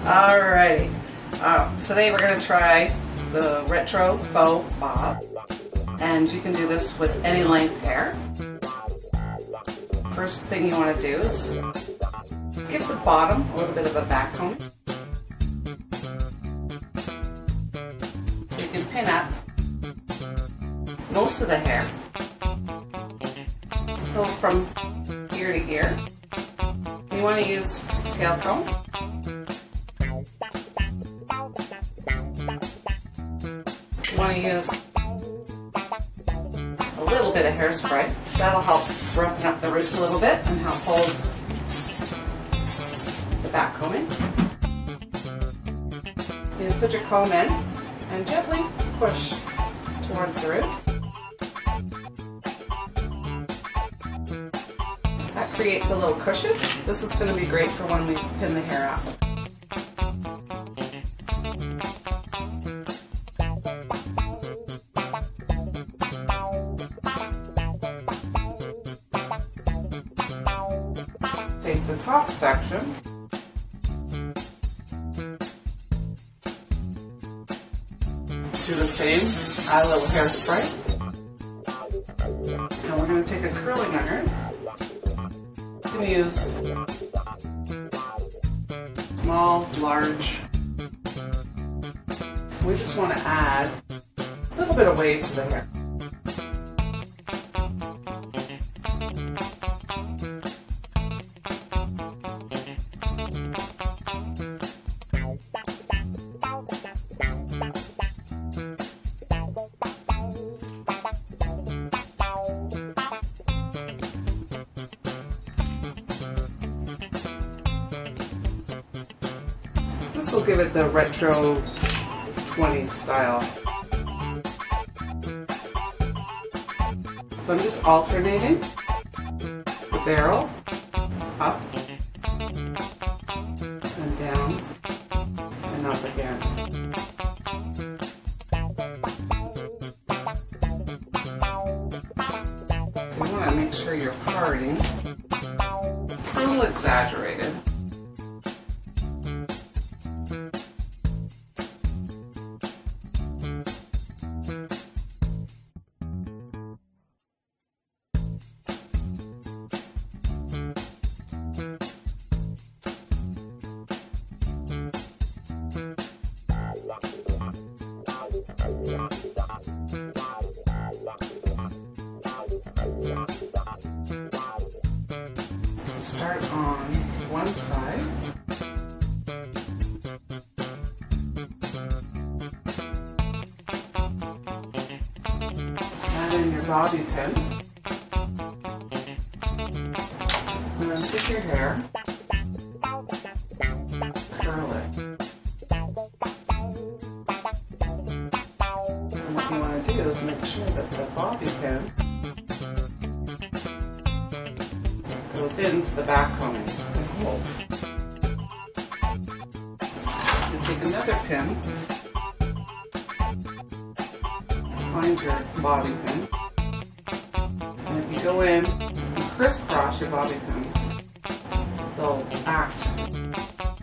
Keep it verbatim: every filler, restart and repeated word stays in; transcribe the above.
Alrighty, uh, today we're going to try the retro faux bob, and you can do this with any length hair. First thing you want to do is give the bottom a little bit of a back comb, so you can pin up most of the hair, so from ear to ear. You want to use tail comb. You want to use a little bit of hairspray. That'll help roughen up the roots a little bit and help hold the back combing. You put your comb in and gently push towards the root. That creates a little cushion. This is going to be great for when we pin the hair up. Take the top section, do the same, add a little hairspray, and we're going to take a curling iron. You can use small, large. We just want to add a little bit of wave to the hair. This will give it the retro twenties style. So I'm just alternating the barrel up and down and up again. So you want to make sure you're parting. It's a little exaggerated. Start on one side. Add in your bobby pin. And then take your hair, curl it. And what you want to do is make sure that the bobby pin goes into the back combing and hold. You take another pin, find your bobby pin, and if you go in and crisscross your bobby pins, they'll act